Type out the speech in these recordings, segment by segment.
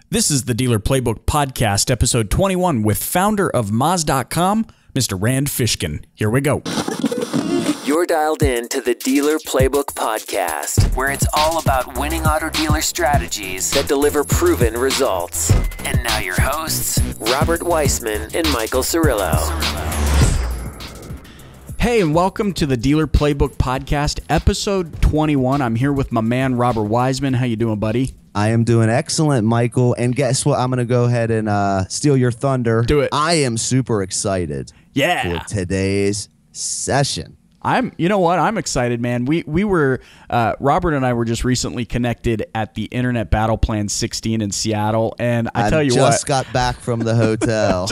This is the Dealer Playbook Podcast, episode 21, with founder of Moz.com, Mr. Rand Fishkin. Here we go. You're dialed in to the Dealer Playbook Podcast, where it's all about winning auto dealer strategies that deliver proven results. And now your hosts, Robert Weissman and Michael Cirillo. Hey, and welcome to the Dealer Playbook Podcast, episode 21. I'm here with my man, Robert Weissman. How you doing, buddy? I am doing excellent, Michael. And guess what? I'm going to go ahead and steal your thunder. Do it. I am super excited for today's session. You know what? I'm excited, man. We were, Robert and I were just recently connected at the Internet Battle Plan 16 in Seattle. And I tell you what. Just got back from the hotel.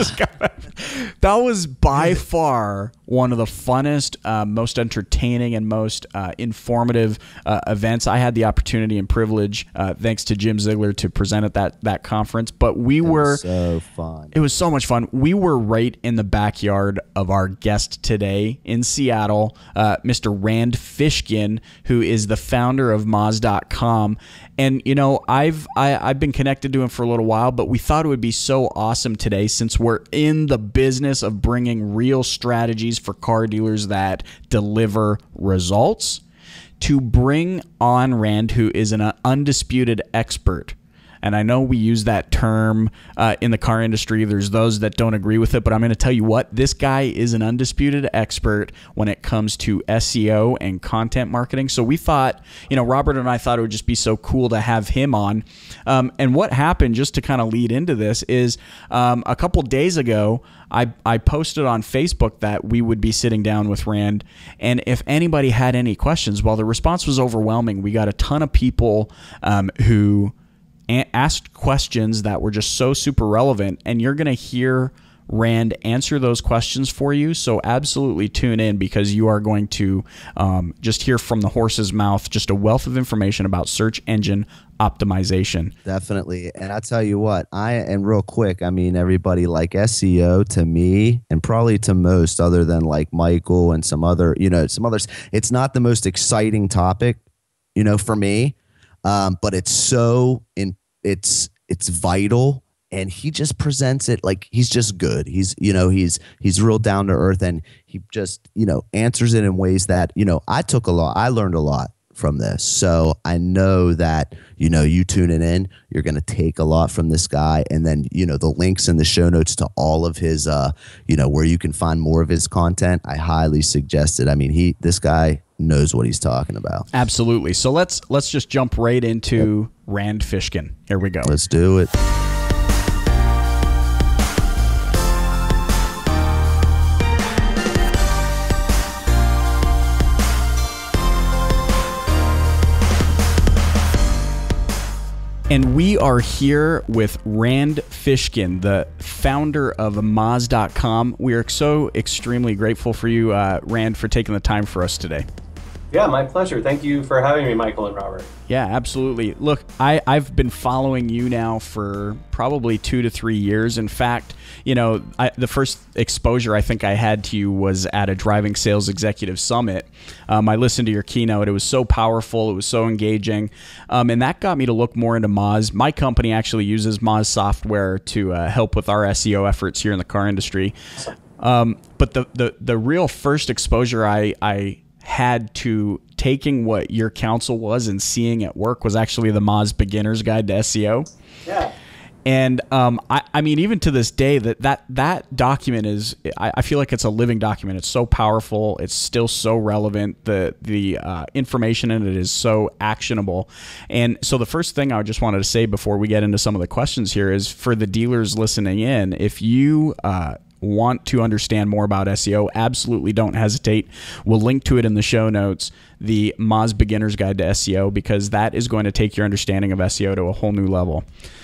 That was by far one of the funnest, most entertaining, and most informative events. I had the opportunity and privilege, thanks to Jim Ziegler, to present at that conference. But it was so fun. It was so much fun. We were right in the backyard of our guest today in Seattle, Mr. Rand Fishkin, who is the founder of Moz.com. And, you know, I've been connected to him for a little while, but we thought it would be so awesome today, since we're in the business of bringing real strategies for car dealers that deliver results, to bring on Rand, who is an undisputed expert. And I know we use that term in the car industry. There's those that don't agree with it, but I'm going to tell you what, this guy is an undisputed expert when it comes to SEO and content marketing. So we thought, you know, Robert and I thought it would just be so cool to have him on. And what happened, just to kind of lead into this, is a couple days ago, I posted on Facebook that we would be sitting down with Rand, and if anybody had any questions, well, the response was overwhelming. We got a ton of people who asked questions that were just so super relevant, and you're going to hear Rand answer those questions for you. So absolutely tune in, because you are going to just hear from the horse's mouth just a wealth of information about search engine optimization. Definitely. And I tell you what, and real quick, I mean, everybody, like, SEO to me, and probably to most, other than like Michael and some others, it's not the most exciting topic, for me. But it's it's vital, and he just presents it like he's just good. He's real down to earth, and he just, answers it in ways that, I learned a lot from this. So I know that, you tuning in, you're going to take a lot from this guy. And then, the links in the show notes to all of his, where you can find more of his content, I highly suggest it. I mean, this guy knows what he's talking about. Absolutely. So let's just jump right into Rand Fishkin. Here we go. Let's do it. And we are here with Rand Fishkin, the founder of Moz.com. We are so extremely grateful for you, Rand, for taking the time for us today. Yeah, my pleasure. Thank you for having me, Michael and Robert. Yeah, absolutely. Look, I've been following you now for probably 2 to 3 years. In fact, the first exposure I think I had to you was at a Driving Sales Executive Summit. I listened to your keynote. It was so powerful. It was so engaging. And that got me to look more into Moz. My company actually uses Moz software to help with our SEO efforts here in the car industry. But the real first exposure I had to taking what your counsel was and seeing it work was actually the Moz Beginner's Guide to SEO. Yeah. And I mean, even to this day, that document is, I feel like it's a living document. It's so powerful. It's still so relevant. The information in it is so actionable. And so the first thing I just wanted to say before we get into some of the questions here is, for the dealers listening in, if you want to understand more about SEO, absolutely don't hesitate. We'll link to it in the show notes, the Moz Beginner's Guide to SEO, because that is going to take your understanding of SEO to a whole new level.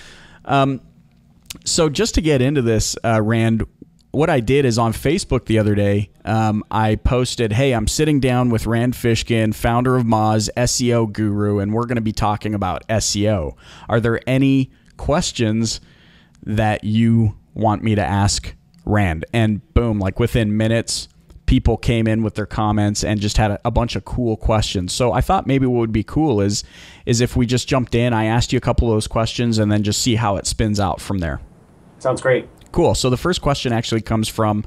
So just to get into this, Rand, what I did is on Facebook the other day, I posted, hey, I'm sitting down with Rand Fishkin, founder of Moz, SEO guru, and we're going to be talking about SEO. Are there any questions that you want me to ask Rand? And boom, like within minutes, people came in with their comments and just had a bunch of cool questions. So I thought maybe what would be cool is if we just jumped in, I asked you a couple of those questions and then just see how it spins out from there. Sounds great. Cool. So the first question actually comes from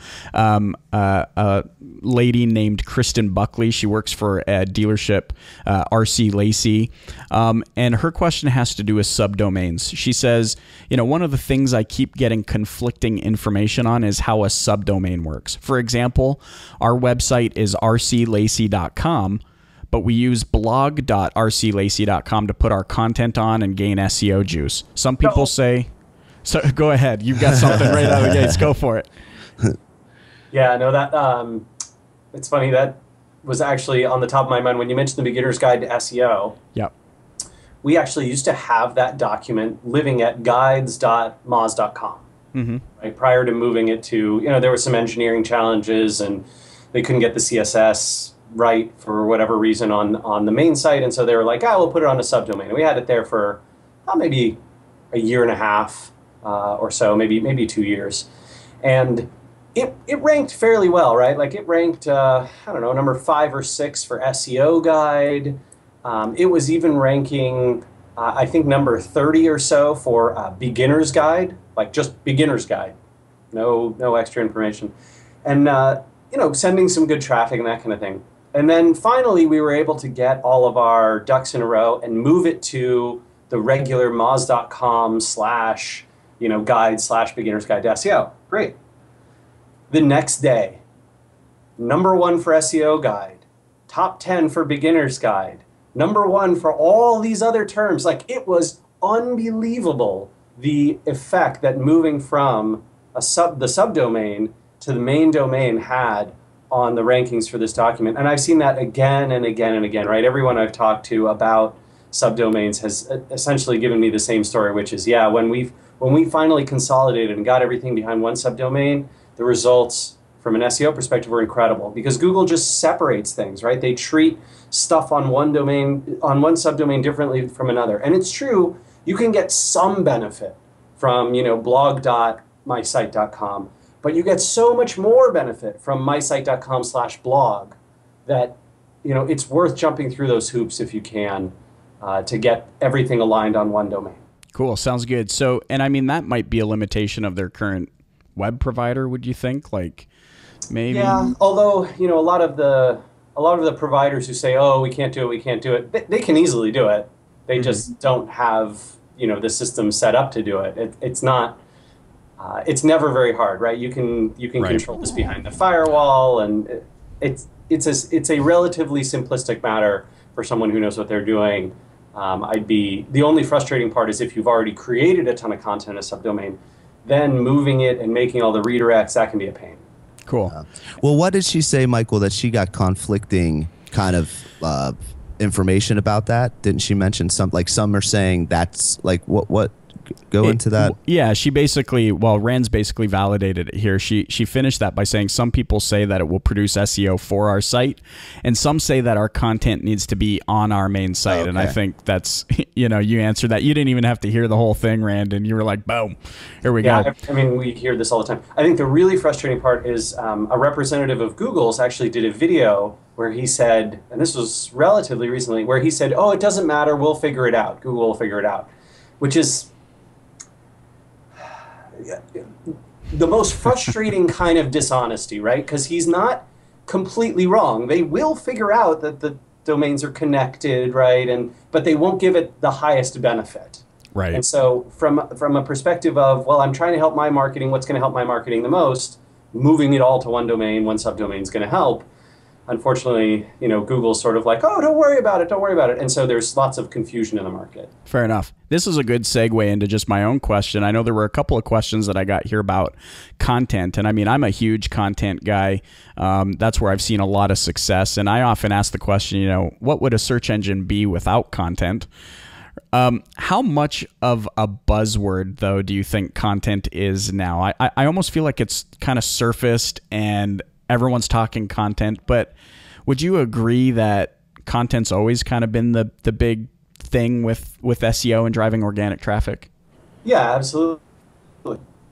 a lady named Kristen Buckley. She works for a dealership, RC Lacey. And her question has to do with subdomains. She says, one of the things I keep getting conflicting information on is how a subdomain works. For example, our website is rclacey.com, but we use blog.rclacey.com to put our content on and gain SEO juice. Some people say... So go ahead. You've got something right out of the gates. Go for it. Yeah, no, that it's funny. That was actually on the top of my mind when you mentioned the Beginner's Guide to SEO. Yep. We actually used to have that document living at guides.moz.com. Mm-hmm. Right, prior to moving it to, there were some engineering challenges and they couldn't get the CSS right for whatever reason on the main site. And so they were like, we'll put it on a subdomain. And we had it there for maybe a year and a half. Or so, maybe 2 years. And it ranked fairly well, right? Like it ranked, number 5 or 6 for SEO guide. It was even ranking, I think, number 30 or so for beginner's guide, like just beginner's guide. No extra information. And, sending some good traffic and that kind of thing. And then finally, we were able to get all of our ducks in a row and move it to the regular moz.com / guide/beginner's guide to SEO. Great. The next day, number 1 for SEO guide, top 10 for beginner's guide, number 1 for all these other terms. Like, it was unbelievable the effect that moving from the subdomain to the main domain had on the rankings for this document. And I've seen that again and again and again, right? Everyone I've talked to about subdomains has essentially given me the same story, which is, when we finally consolidated and got everything behind one subdomain, the results from an SEO perspective were incredible because Google just separates things, right? They treat stuff on one subdomain differently from another. And it's true, you can get some benefit from, blog.mysite.com, but you get so much more benefit from mysite.com/blog that, it's worth jumping through those hoops if you can to get everything aligned on one domain. Cool. Sounds good. So, and I mean, that might be a limitation of their current web provider, would you think? Like, maybe? Yeah, although, a lot of the providers who say, we can't do it, they can easily do it. They just don't have, the system set up to do it. It's not, it's never very hard, right? You can right. Control this behind the firewall, and it's a relatively simplistic matter for someone who knows what they're doing. The only frustrating part is if you've already created a ton of content in a subdomain, then moving it and making all the redirects, that can be a pain. Cool. Well, what did she say, Michael, that she got conflicting kind of information about that? Didn't she mention some are saying that's like what go into that? Yeah, she basically, Rand's basically validated it here. She finished that by saying some people say that it will produce SEO for our site, and some say that our content needs to be on our main site. Okay. And I think that's, you answered that. You didn't even have to hear the whole thing, Rand, and you were like, boom, here we go. I mean, we hear this all the time. I think the really frustrating part is a representative of Google's actually did a video where he said, and this was relatively recently, where he said, it doesn't matter, we'll figure it out. Google will figure it out, which is the most frustrating kind of dishonesty, right? Because he's not completely wrong. They will figure out that the domains are connected, right? But they won't give it the highest benefit. Right. And so from a perspective of, I'm trying to help my marketing, what's going to help my marketing the most? Moving it all to one domain, one subdomain is going to help. Unfortunately, Google's sort of like, don't worry about it. And so there's lots of confusion in the market. Fair enough. This is a good segue into just my own question. I know there were a couple of questions that I got here about content. And I mean, I'm a huge content guy. That's where I've seen a lot of success. And I often ask the question, what would a search engine be without content? How much of a buzzword, though, do you think content is now? I almost feel like it's kind of surfaced and everyone's talking content, but would you agree that content's always kind of been the big thing with SEO and driving organic traffic? Yeah, absolutely.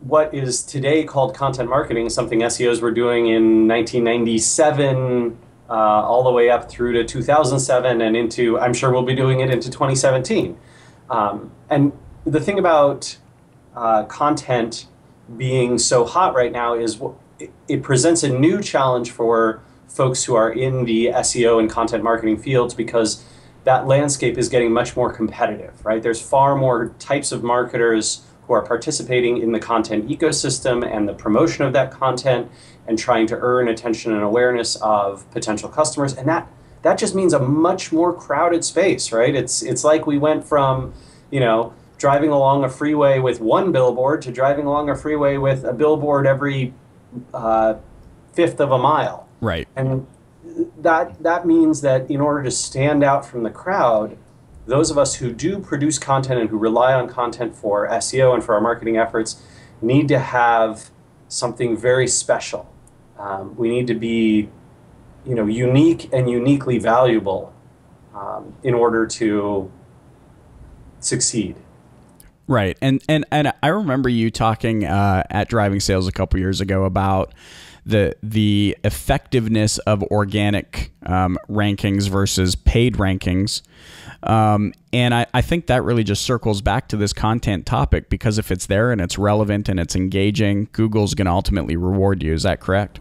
what is today called content marketing, something SEOs were doing in 1997, all the way up through to 2007 and into, I'm sure we'll be doing it into 2017. And the thing about content being so hot right now is it presents a new challenge for folks who are in the SEO and content marketing fields, because that landscape is getting much more competitive, right? There's far more types of marketers who are participating in the content ecosystem and the promotion of that content and trying to earn attention and awareness of potential customers. And that just means a much more crowded space, right? It's like we went from, driving along a freeway with one billboard to driving along a freeway with a billboard every fifth of a mile. Right. And that means that in order to stand out from the crowd, those of us who do produce content and who rely on content for SEO and for our marketing efforts need to have something very special. We need to be, unique and uniquely valuable in order to succeed. Right. And I remember you talking at Driving Sales a couple years ago about the effectiveness of organic rankings versus paid rankings. And I think that really just circles back to this content topic, because if it's there and it's relevant and it's engaging, Google's going to ultimately reward you. Is that correct?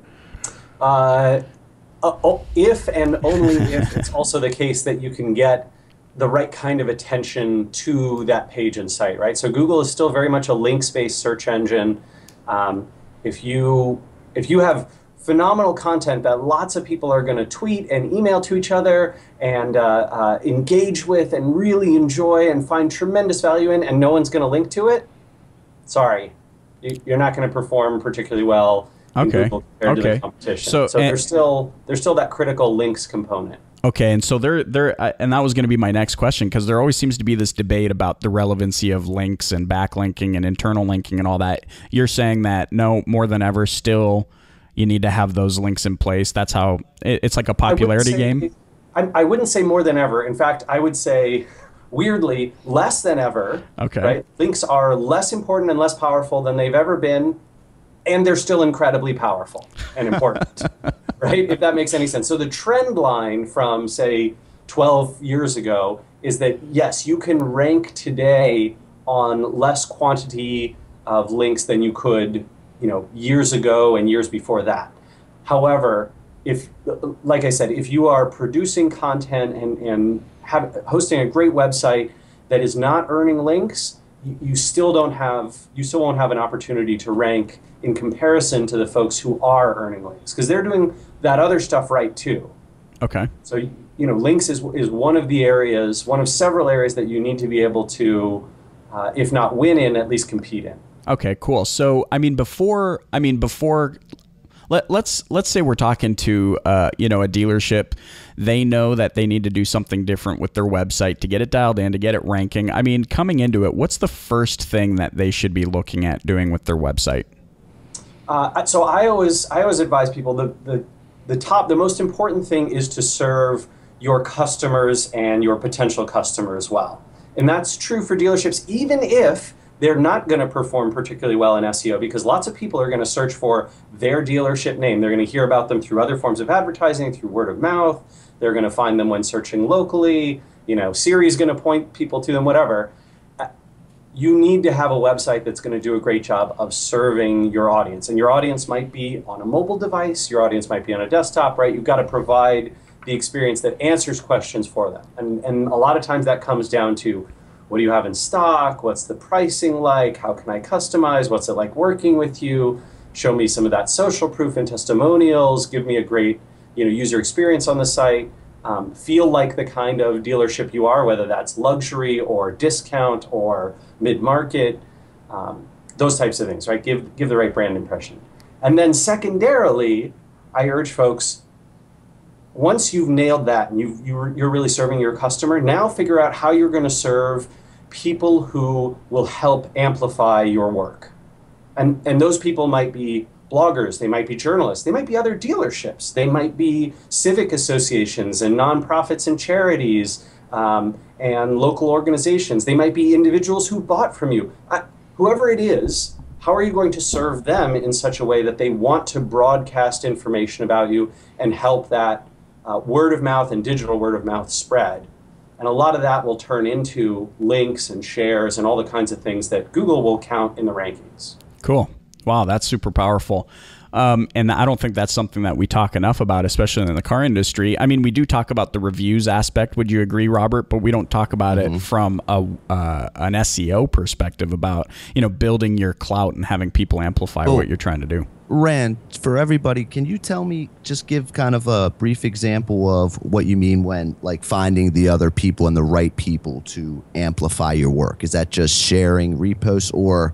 If and only if it's also the case that you can get the right kind of attention to that page and site, right? So Google is still very much a links-based search engine. If you have phenomenal content that lots of people are going to tweet and email to each other and engage with and really enjoy and find tremendous value in, and no one's going to link to it, sorry, you're not going to perform particularly well in Google compared to the competition. So there's still that critical links component. Okay, and so and that was going to be my next question, because there always seems to be this debate about the relevancy of links and backlinking and internal linking and all that. You're saying that no, more than ever, still you need to have those links in place. That's how it's like a popularity game. I wouldn't say more than ever. In fact, I would say, weirdly, less than ever. Okay. Right? Links are less important and less powerful than they've ever been, and they're still incredibly powerful and important. Right? If that makes any sense. So the trend line from, say, 12 years ago is that, yes, you can rank today on less quantity of links than you could, years ago and years before that. However, like I said, if you are producing content and hosting a great website that is not earning links, you still won't have an opportunity to rank in comparison to the folks who are earning links, because they're doing that other stuff right too. Okay. So links is one of several areas that you need to be able to, if not win in, at least compete in. Okay, cool. So before let's say we're talking to a dealership. They know that they need to do something different with their website to get it dialed in, to get it ranking. Coming into it, what's the first thing that they should be looking at doing with their website? So I always advise people the most important thing is to serve your customers and your potential customers well. And that's true for dealerships, even if they're not going to perform particularly well in SEO, because lots of people are going to search for their dealership name. They're going to hear about them through other forms of advertising, through word of mouth. They're going to find them when searching locally. Siri's going to point people to them, whatever. You need to have a website that's going to do a great job of serving your audience. And your audience might be on a mobile device. Your audience might be on a desktop, right? You've got to provide the experience that answers questions for them. And a lot of times that comes down to, what do you have in stock? What's the pricing like? How can I customize? What's it like working with you? Show me some of that social proof and testimonials. Give me a great user experience on the site. Feel like the kind of dealership you are, whether that's luxury or discount or mid-market, those types of things, right? Give the right brand impression. And then secondarily, I urge folks, once you've nailed that and you're really serving your customer, now figure out how you're going to serve people who will help amplify your work. And those people might be bloggers, they might be journalists, they might be other dealerships, they might be civic associations and nonprofits and charities and local organizations, they might be individuals who bought from you. Whoever it is, how are you going to serve them in such a way that they want to broadcast information about you and help that word of mouth and digital word of mouth spread? And a lot of that will turn into links and shares and all the kinds of things that Google will count in the rankings. Cool. Wow, that's super powerful. And I don't think that's something that we talk enough about, especially in the car industry. I mean, we do talk about the reviews aspect. Would you agree, Robert? But we don't talk about it from an SEO perspective about, building your clout and having people amplify what you're trying to do. Rand, for everybody, can you tell me, just give kind of a brief example of what you mean when like finding the other people and the right people to amplify your work? Is that just sharing reposts or,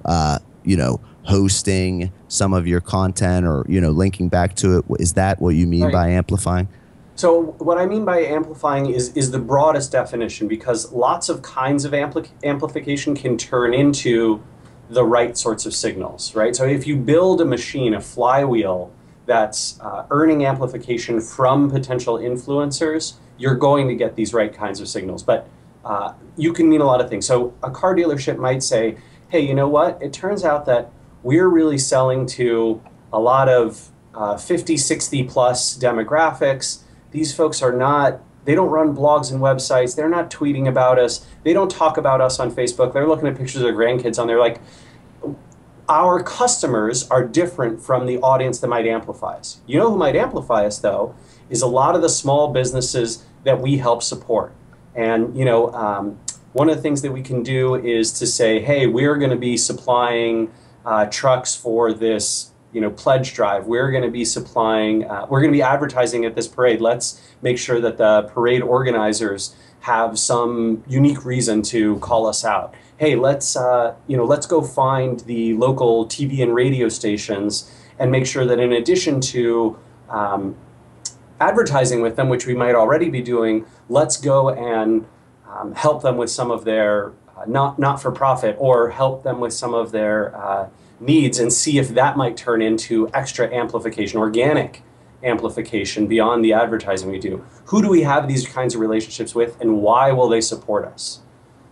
hosting some of your content or, linking back to it? Is that what you mean by amplifying? So what I mean by amplifying is the broadest definition, because lots of kinds of amplification can turn into the right sorts of signals, right? So if you build a machine, a flywheel that's earning amplification from potential influencers, you're going to get these right kinds of signals. But you can mean a lot of things. So a car dealership might say, hey, you know what? It turns out that we're really selling to a lot of 50, 60 plus demographics. These folks are not, they don't run blogs and websites. They're not tweeting about us. They don't talk about us on Facebook. They're looking at pictures of their grandkids on there. Like, our customers are different from the audience that might amplify us. You know who might amplify us, though, is a lot of the small businesses that we help support. And, one of the things that we can do is to say, hey, we're going to be supplying trucks for this, pledge drive. We're going to be supplying, we're going to be advertising at this parade. Let's make sure that the parade organizers have some unique reason to call us out. Hey, let's go find the local TV and radio stations and make sure that in addition to advertising with them, which we might already be doing, let's go and help them with some of their not-for-profit, or help them with some of their needs, and see if that might turn into extra amplification, organic amplification beyond the advertising we do. Who do we have these kinds of relationships with, and why will they support us?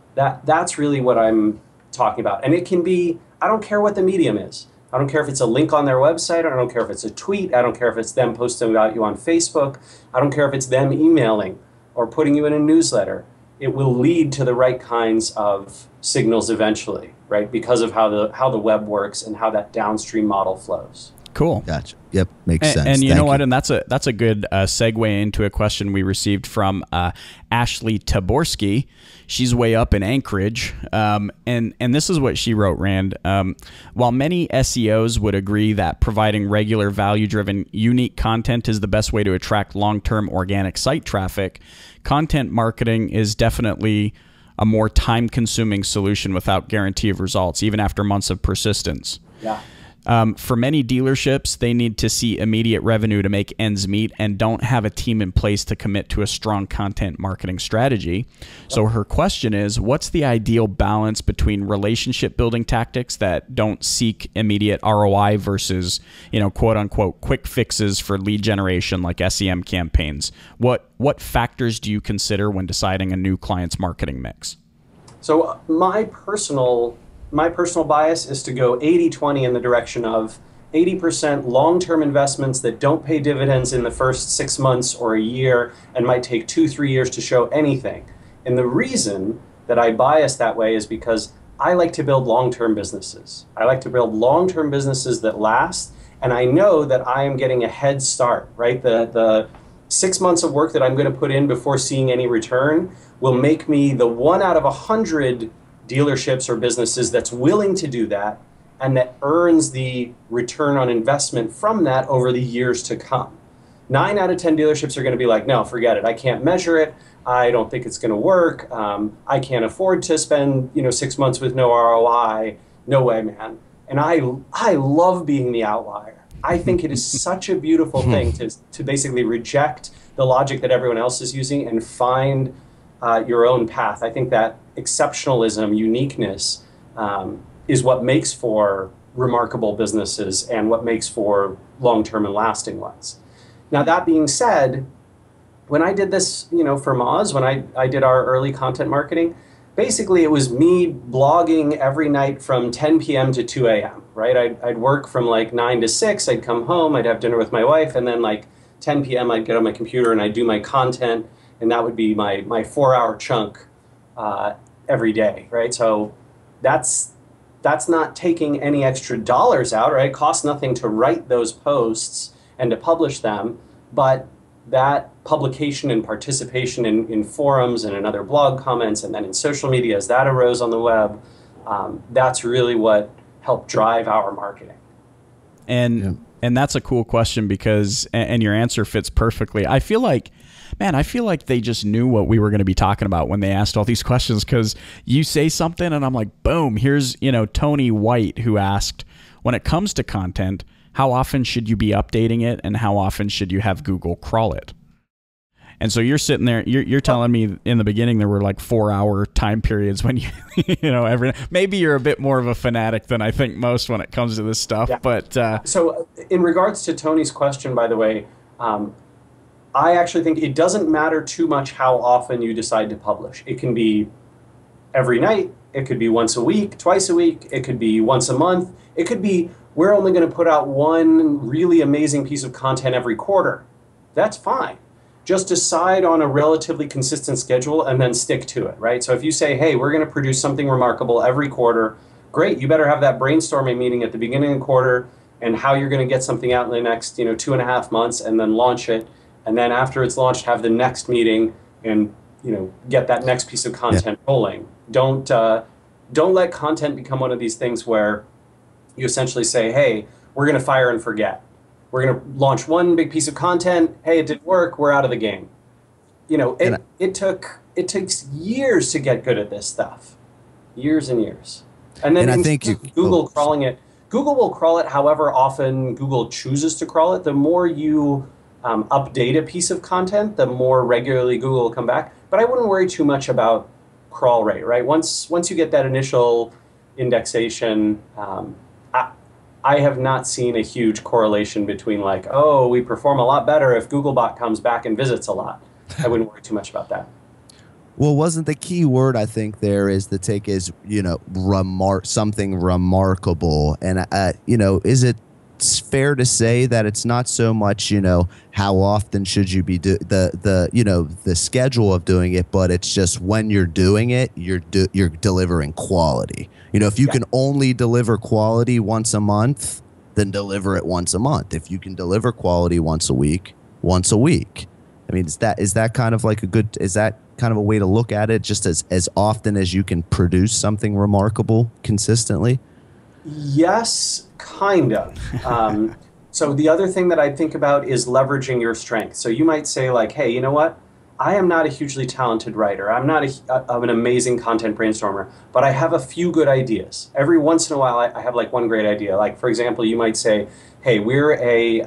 That's really what I'm talking about. And it can be, I don't care what the medium is. I don't care if it's a link on their website. I don't care if it's a tweet. I don't care if it's them posting about you on Facebook. I don't care if it's them emailing or putting you in a newsletter. It will lead to the right kinds of signals eventually, right? Because of how the web works and how that downstream model flows. Cool. Gotcha. Yep, makes sense. And you know what? And that's a good segue into a question we received from Ashley Taborski. She's way up in Anchorage, and this is what she wrote, Rand. While many SEOs would agree that providing regular, value-driven, unique content is the best way to attract long-term organic site traffic, content marketing is definitely a more time-consuming solution without guarantee of results, even after months of persistence. Yeah. For many dealerships, they need to see immediate revenue to make ends meet and don't have a team in place to commit to a strong content marketing strategy. So her question is, what's the ideal balance between relationship building tactics that don't seek immediate ROI versus, quote unquote, quick fixes for lead generation like SEM campaigns? What factors do you consider when deciding a new client's marketing mix? So my personal bias is to go 80-20 in the direction of 80% long-term investments that don't pay dividends in the first 6 months or a year and might take 2-3 years to show anything. And the reason that I bias that way is because I like to build long-term businesses. I like to build long-term businesses that last, and I know that I am getting a head start, right? The 6 months of work that I'm going to put in before seeing any return will make me the 1 out of 100 dealerships or businesses that's willing to do that and that earns the return on investment from that over the years to come. 9 out of 10 dealerships are going to be like, no, forget it. I can't measure it. I don't think it's going to work. I can't afford to spend 6 months with no ROI. No way, man. And I love being the outlier. I think it is such a beautiful thing to basically reject the logic that everyone else is using and find your own path. I think that exceptionalism, uniqueness, is what makes for remarkable businesses and what makes for long-term and lasting ones. Now, that being said, when I did this, for Moz, when I did our early content marketing, basically it was me blogging every night from 10 p.m. to 2 a.m., right? I'd work from like 9 to 6, I'd come home, I'd have dinner with my wife, and then like 10 p.m. I'd get on my computer and I'd do my content, and that would be my 4-hour chunk every day, right? So that's not taking any extra dollars out, right? It costs nothing to write those posts and to publish them, but that publication and participation in forums and in other blog comments and then in social media as that arose on the web, that's really what helped drive our marketing. And that's a cool question because, and your answer fits perfectly. I feel like, man, they just knew what we were going to be talking about when they asked all these questions, because you say something and I'm like, boom, here's, Tony White, who asked, when it comes to content, how often should you be updating it and how often should you have Google crawl it? And so you're sitting there, you're telling me in the beginning there were like 4-hour time periods when maybe you're a bit more of a fanatic than I think most when it comes to this stuff. Yeah. But so in regards to Tony's question, by the way, I actually think it doesn't matter too much how often you decide to publish. It can be every night. It could be once a week, twice a week. It could be once a month. It could be we're only going to put out one really amazing piece of content every quarter. That's fine. Just decide on a relatively consistent schedule and then stick to it, right? So if you say, hey, we're going to produce something remarkable every quarter, great. You better have that brainstorming meeting at the beginning of the quarter and how you're going to get something out in the next 2.5 months and then launch it. And then after it's launched, have the next meeting and get that next piece of content rolling. Don't let content become one of these things where you essentially say, hey, we're going to fire and forget. We're going to launch one big piece of content. Hey, it didn't work. We're out of the game. It takes years to get good at this stuff. Years and years. And then I think Google crawling it. Google will crawl it however often Google chooses to crawl it. The more you update a piece of content, the more regularly Google will come back. But I wouldn't worry too much about crawl rate, right? Once you get that initial indexation, I have not seen a huge correlation between like, oh, we perform a lot better if Googlebot comes back and visits a lot. I wouldn't worry too much about that. Well, wasn't the key word I think there is the take is, something remarkable. And, is it fair to say that it's not so much, how often should you be the schedule of doing it, but it's just when you're doing it, you're delivering quality. If you can only deliver quality once a month, then deliver it once a month. If you can deliver quality once a week. I mean, is that kind of like is that kind of a way to look at it, just as often as you can produce something remarkable consistently? Yes, kind of. So the other thing that I think about is leveraging your strength. So you might say like, hey, you know what? I am not a hugely talented writer. I'm not an amazing content brainstormer, but I have a few good ideas. Every once in a while, I have like one great idea. Like, for example, you might say, hey, we're a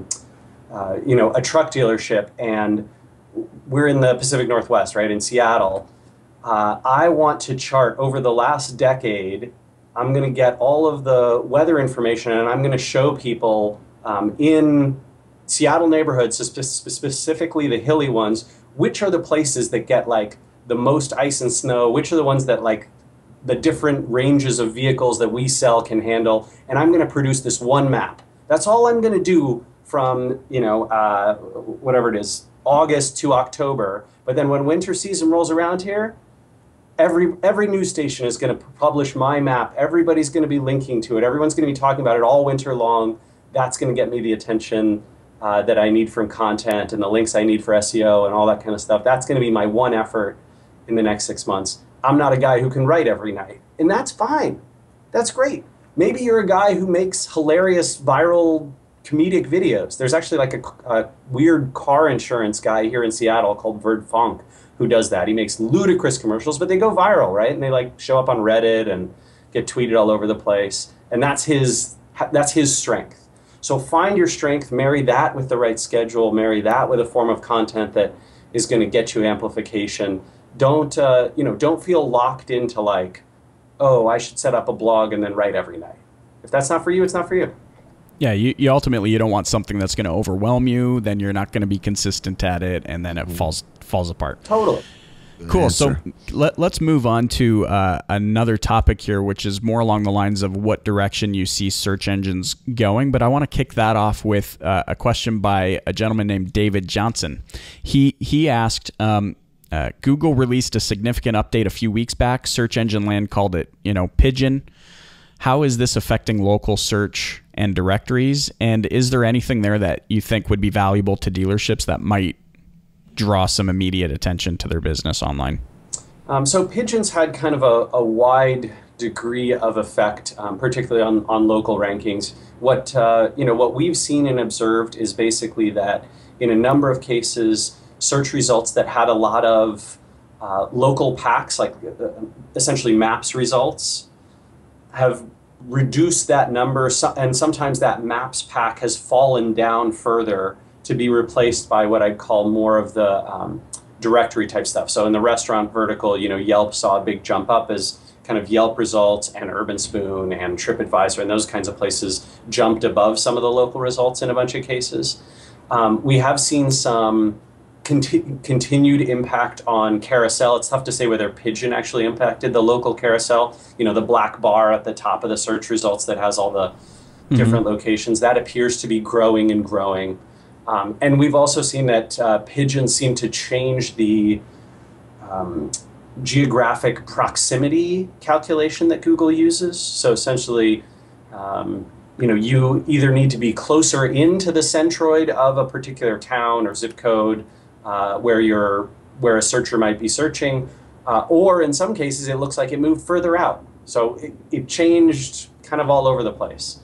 truck dealership and we're in the Pacific Northwest, right, in Seattle. I want to chart over the last decade. I'm going to get all of the weather information and I'm going to show people in Seattle neighborhoods, specifically the hilly ones, which are the places that get like the most ice and snow, which are the ones that like the different ranges of vehicles that we sell can handle, and I'm going to produce this one map. That's all I'm going to do from, whatever it is, August to October. But then when winter season rolls around here, every news station is going to publish my map. Everybody's going to be linking to it. Everyone's going to be talking about it all winter long. That's going to get me the attention that I need from content and the links I need for SEO and all that kind of stuff. That's going to be my one effort in the next 6 months. I'm not a guy who can write every night, and that's fine. That's great. Maybe you're a guy who makes hilarious viral comedic videos. There's actually like a weird car insurance guy here in Seattle called Verd Funk who does that. He makes ludicrous commercials, but they go viral, right? And they like show up on Reddit and get tweeted all over the place. And that's his strength. So find your strength, marry that with the right schedule, marry that with a form of content that is going to get you amplification. Don't feel locked into like, oh, I should set up a blog and then write every night. If that's not for you, it's not for you. Yeah, you ultimately you don't want something that's going to overwhelm you. Then you're not going to be consistent at it, and then it falls apart. Totally. Cool. answer. So let's move on to another topic here, which is more along the lines of what direction you see search engines going. But I want to kick that off with a question by a gentleman named David Johnson. He asked, Google released a significant update a few weeks back. Search engine land called it, Pigeon. How is this affecting local search and directories? And is there anything there that you think would be valuable to dealerships that might draw some immediate attention to their business online? So Pigeon's had kind of a wide degree of effect, particularly on local rankings. What we've seen and observed is basically that in a number of cases, search results that had a lot of local packs, like essentially maps results, have reduced that number, and sometimes that maps pack has fallen down further to be replaced by what I'd call more of the directory type stuff. So in the restaurant vertical, Yelp saw a big jump up as kind of Yelp results, and Urban Spoon and TripAdvisor and those kinds of places jumped above some of the local results in a bunch of cases. We have seen some continued impact on carousel. It's tough to say whether Pigeon actually impacted the local carousel. The black bar at the top of the search results that has all the different locations. That appears to be growing and growing. And we've also seen that Pigeon seem to change the geographic proximity calculation that Google uses. So essentially, you either need to be closer into the centroid of a particular town or zip code where a searcher might be searching, or in some cases it looks like it moved further out. So it changed kind of all over the place.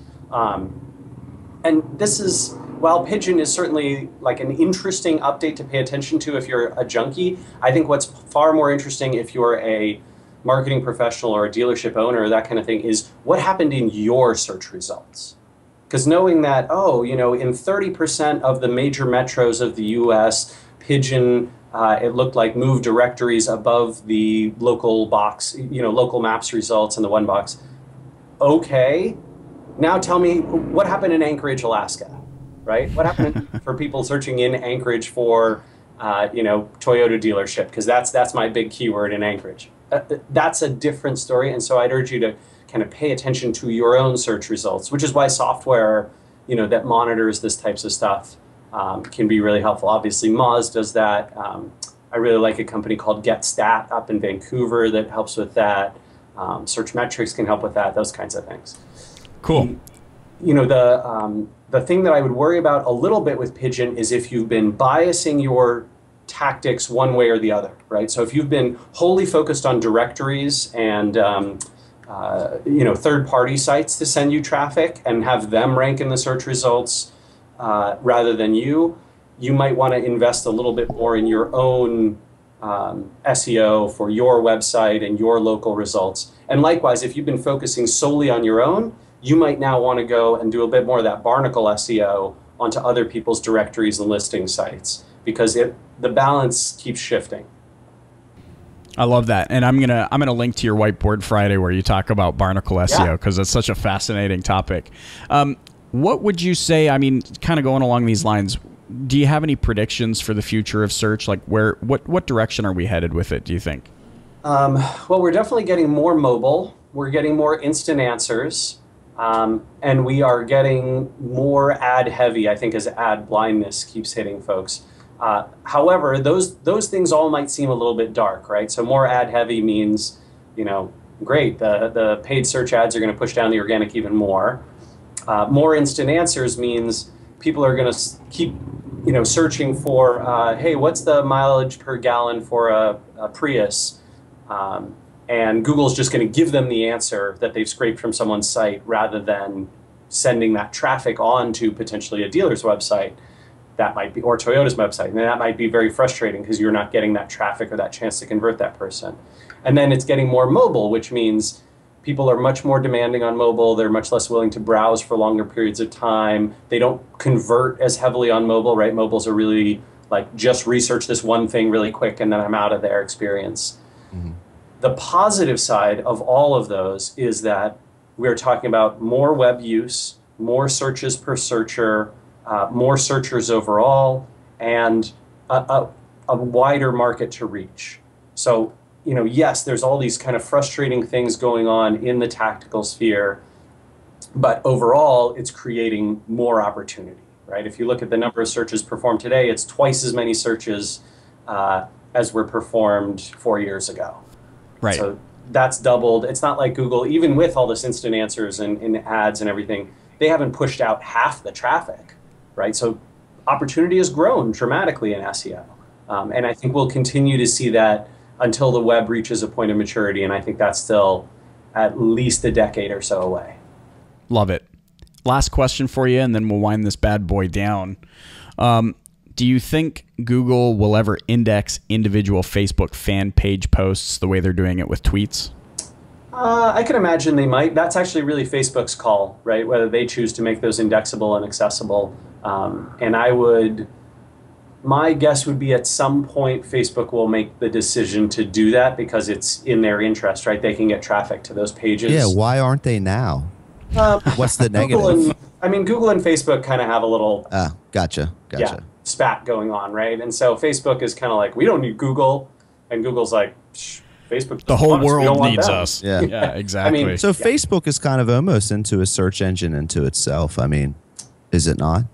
And this is, while Pigeon is certainly like an interesting update to pay attention to if you're a junkie, I think what's far more interesting if you're a marketing professional or a dealership owner, that kind of thing, is what happened in your search results. Because knowing that, in 30% of the major metros of the US, Pigeon, it looked like moved directories above the local box, local maps results in the one box. Okay, now tell me what happened in Anchorage, Alaska, right? What happened for people searching in Anchorage for, Toyota dealership? Because that's my big keyword in Anchorage. That's a different story, and so I'd urge you to kind of pay attention to your own search results, which is why software, that monitors this types of stuff can be really helpful. Obviously, Moz does that. I really like a company called GetStat up in Vancouver that helps with that. Searchmetrics can help with that, those kinds of things. Cool. The thing that I would worry about a little bit with Pigeon is if you've been biasing your tactics one way or the other, right? So if you've been wholly focused on directories and third-party sites to send you traffic and have them rank in the search results rather than you might want to invest a little bit more in your own SEO for your website and your local results. And likewise, if you've been focusing solely on your own, you might now want to go and do a bit more of that barnacle SEO onto other people's directories and listing sites, because the balance keeps shifting. I love that, and I'm gonna link to your Whiteboard Friday where you talk about barnacle SEO, because it's such a fascinating topic. What would you say? I mean, kind of going along these lines, do you have any predictions for the future of search? Like, what direction are we headed with it, do you think? Well, we're definitely getting more mobile. We're getting more instant answers. And we are getting more ad heavy, I think, as ad blindness keeps hitting folks. However, those things all might seem a little bit dark, right? So more ad heavy means, great, the paid search ads are going to push down the organic even more. More instant answers means people are going to keep, searching for, hey, what's the mileage per gallon for a Prius? And Google's just going to give them the answer that they've scraped from someone's site rather than sending that traffic on to potentially a dealer's website. That might be, or Toyota's website. And that might be very frustrating because you're not getting that traffic or that chance to convert that person. And then it's getting more mobile, which means people are much more demanding on mobile. They're much less willing to browse for longer periods of time. They don't convert as heavily on mobile, right? Mobiles are really like just research this one thing really quick and then I'm out of their experience. Mm-hmm. The positive side of all of those is that we're talking about more web use, more searches per searcher, more searchers overall, and a wider market to reach. So, yes, there's all these kind of frustrating things going on in the tactical sphere, but overall, it's creating more opportunity, right? If you look at the number of searches performed today, it's twice as many searches as were performed 4 years ago. Right. So that's doubled. It's not like Google, even with all this instant answers and ads and everything, they haven't pushed out half the traffic, right? So opportunity has grown dramatically in SEO. And I think we'll continue to see that until the web reaches a point of maturity. And I think that's still at least a decade or so away. Love it. Last question for you, and then we'll wind this bad boy down. Do you think Google will ever index individual Facebook fan page posts the way they're doing it with tweets? I can imagine they might. That's actually really Facebook's call, right? Whether they choose to make those indexable and accessible. And my guess would be at some point Facebook will make the decision to do that because it's in their interest, right? They can get traffic to those pages. Yeah, why aren't they now? What's the negative? Google and Facebook kind of have a little gotcha. Yeah, spat going on, right? And so Facebook is kind of like, we don't need Google, and Google's like, Facebook. The whole world needs us. Yeah, yeah, exactly. So Facebook is kind of almost into a search engine into itself. I mean, is it not?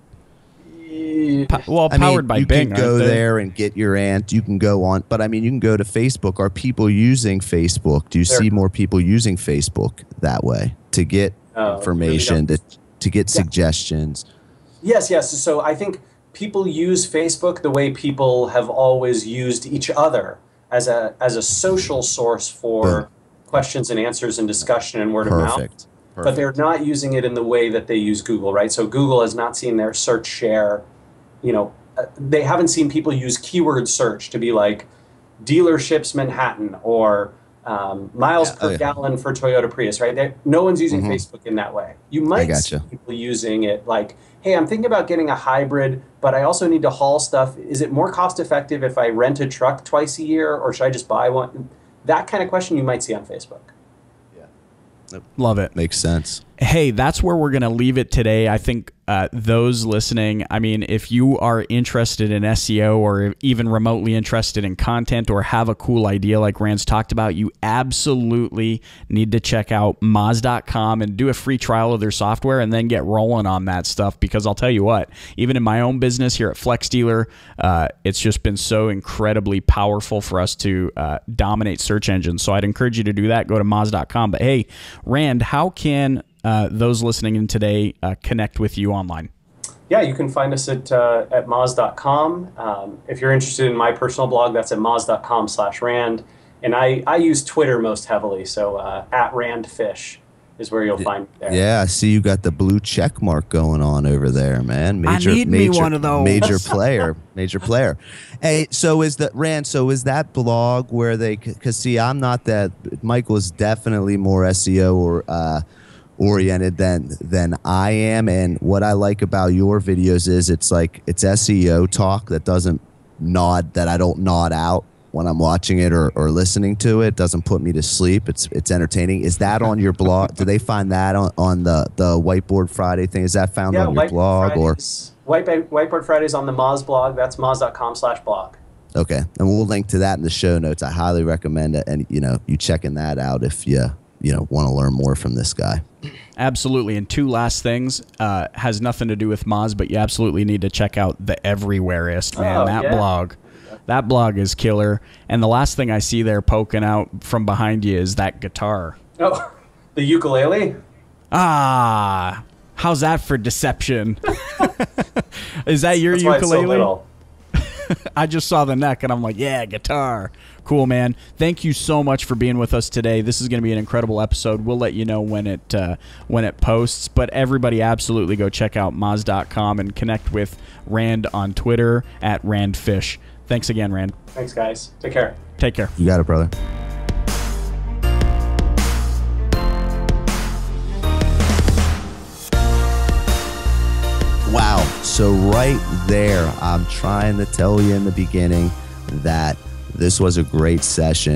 Powered by Bing. You can go there and get your you can go on, but I mean, you can go to Facebook. Are people using Facebook? Do you see more people using Facebook that way to get information, to get suggestions? Yes. So I think people use Facebook the way people have always used each other as a social source for questions and answers and discussion and word of mouth. But they're not using it in the way that they use Google, right? So Google has not seen their search share. They haven't seen people use keyword search to be like dealerships Manhattan or miles per gallon for Toyota Prius, right? No one's using Facebook in that way. You might see people using it like, hey, I'm thinking about getting a hybrid, but I also need to haul stuff. Is it more cost effective if I rent a truck twice a year, or should I just buy one? That kind of question you might see on Facebook. Love it. Makes sense. Hey, that's where we're going to leave it today. I think those listening, I mean, if you are interested in SEO or even remotely interested in content or have a cool idea like Rand's talked about, you absolutely need to check out Moz.com and do a free trial of their software and then get rolling on that stuff, because I'll tell you what, even in my own business here at Flex Dealer, it's just been so incredibly powerful for us to dominate search engines. So I'd encourage you to do that. Go to Moz.com. But hey, Rand, how can those listening in today connect with you online? Yeah, you can find us at Moz.com. If you're interested in my personal blog, that's at Moz.com/Rand. And I use Twitter most heavily, so at Rand Fish is where you'll find me there. Yeah, I see you got the blue check mark going on over there, man. I need me one of those. Major player. Hey, so is that blog where they, because see, I'm not that, Michael is definitely more SEO or oriented than I am, and what I like about your videos is it's SEO talk that I don't nod out when I'm watching it or listening to it. Doesn't put me to sleep. It's entertaining. Is that on your blog? Do they find that on the Whiteboard Friday thing? Is that found on your blog? Whiteboard Fridays on the Moz blog. That's Moz.com/blog. Okay, and we'll link to that in the show notes. I highly recommend it, and you checking that out if you want to learn more from this guy. Absolutely. And two last things, has nothing to do with Moz, but you absolutely need to check out the Everywhereist, man. That blog is killer. And the last thing I see there poking out from behind you is that guitar. Oh, the ukulele? Ah, how's that for deception? Is that your ukulele? I just saw the neck and I'm like, yeah, guitar. Cool, man. Thank you so much for being with us today. This is going to be an incredible episode. We'll let you know when it posts. But everybody absolutely go check out Moz.com and connect with Rand on Twitter at RandFish. Thanks again, Rand. Thanks, guys. Take care. Take care. You got it, brother. Wow. So right there, I'm trying to tell you in the beginning that this was a great session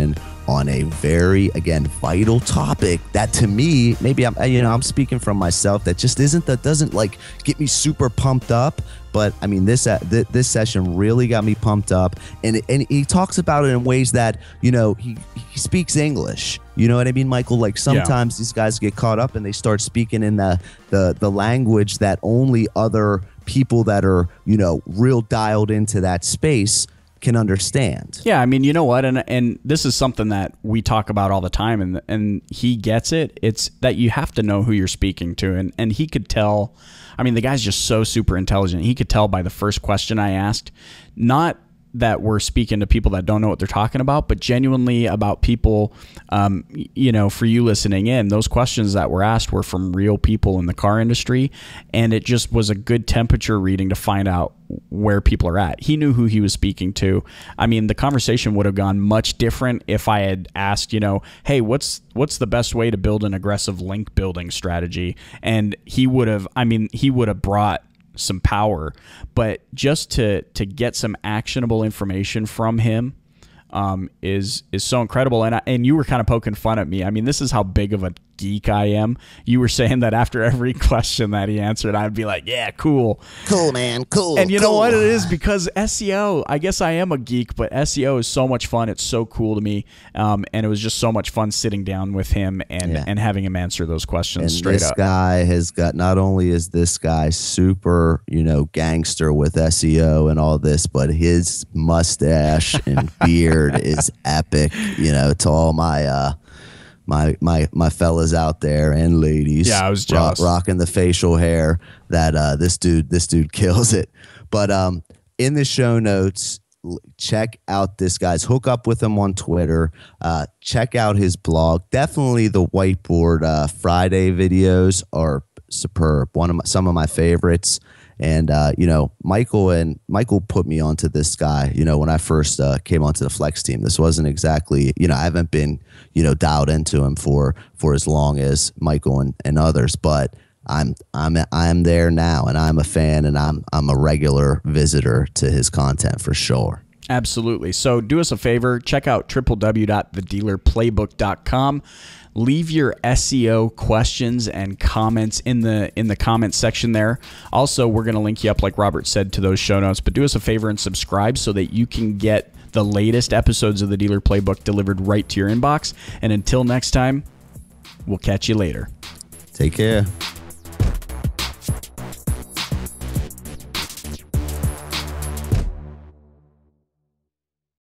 on a very, again, vital topic that to me, maybe I'm speaking from myself, that just doesn't like get me super pumped up. But I mean, this session really got me pumped up, and he talks about it in ways that, you know, he speaks English. You know what I mean, Michael? Like sometimes these guys get caught up and they start speaking in the language that only other people that are, you know, real dialed into that space can understand. Yeah, I mean, you know what, and this is something that we talk about all the time, and he gets it. It's that you have to know who you're speaking to, and he could tell. I mean, the guy's just so super intelligent. He could tell by the first question I asked, not that we're speaking to people that don't know what they're talking about, but genuinely about people, you know, for you listening in, those questions that were asked were from real people in the car industry, and it just was a good temperature reading to find out where people are at. He knew who he was speaking to. I mean, the conversation would have gone much different if I had asked, you know, hey, what's the best way to build an aggressive link building strategy? And he would have brought some power, but just to get some actionable information from him is so incredible. And you were kind of poking fun at me. I mean, this is how big of a geek I am. You were saying that after every question that he answered, I'd be like, yeah, cool, man, cool. And you know what it is, because SEO, I guess I am a geek, but SEO is so much fun. It's so cool to me. And it was just so much fun sitting down with him and having him answer those questions and straight up. This guy has got, not only is this guy super, you know, gangster with SEO and all this, but his mustache and beard is epic. You know, to all my my fellas out there and ladies, yeah, I was jealous, rocking the facial hair, that this dude kills it. But in the show notes, check out this guy's, hook up with him on Twitter, check out his blog. Definitely the Whiteboard Friday videos are superb, some of my favorites. And you know, Michael put me onto this guy. You know, when I first came onto the Flex team, this wasn't exactly, you know, I haven't been, you know, dialed into him for as long as Michael and others, but I'm there now, and I'm a fan, and I'm a regular visitor to his content for sure. Absolutely. So do us a favor, check out www.thedealerplaybook.com. Leave your SEO questions and comments in the comments section there. Also, we're going to link you up, like Robert said, to those show notes. But do us a favor and subscribe so that you can get the latest episodes of the Dealer Playbook delivered right to your inbox. And until next time, we'll catch you later. Take care.